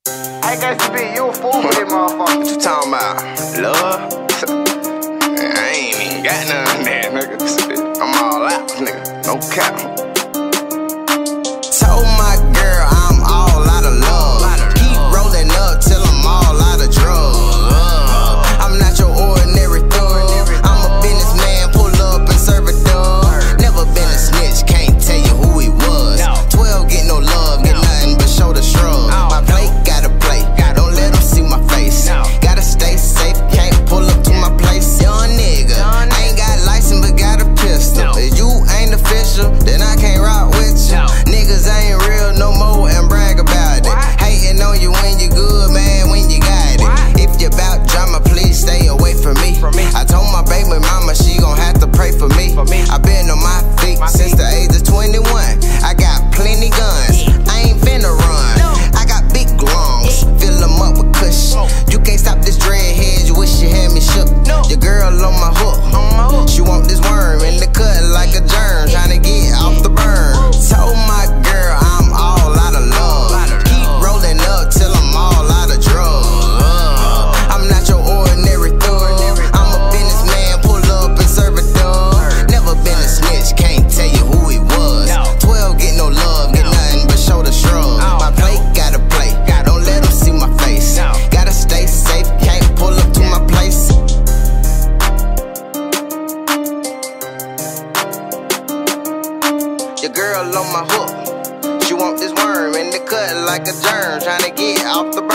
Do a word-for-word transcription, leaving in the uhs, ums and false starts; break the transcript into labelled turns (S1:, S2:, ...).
S1: I got to be you a fool with it, motherfucker.
S2: What you talking about? Love? I ain't even got none of that, nigga. I'm all out, nigga. No cap. Told my girl I'm all out of love. Keep rolling up till I'm all out of drugs. I'm not your ordinary thug. I'm a businessman, pull up and serve a dub. Never been a snitch, can't tell you who he was. twelve get no love, get nothing but shoulder shrug. My plate gotta play, don't let them see my face. Gotta stay safe, can't pull up to my place. Young nigga, ain't got license but got a pistol. If you ain't official, then I can't rock with you. Niggas ain't real no more and brag about it. Hating on you when you good, man, when you got it. If you bout drama, please stay away from me. I told my baby mama she gon' have to pray for me. I been on my feet since the age of twenty-one. I got plenty guns, I ain't finna run. I got big lungs, fill them up with kush. You can't stop this dreadhead, you wish you had me shook. Your girl on my hook, she want this worm in the cut like a germ, tryna get off the burn. Told my girl I'm all out of love. Keep rolling up till I'm all out of drugs. I'm not your ordinary thug. I'm a businessman, pull up and serve a dub. Never been a snitch, can't tell you who he was. twelve get no love, get nothing but shoulder shrug. My plate gotta play, don't let them see my face. Gotta stay safe, can't pull up to my place. Your girl on my hook, she want this worm in the cut like a germ, tryna get off the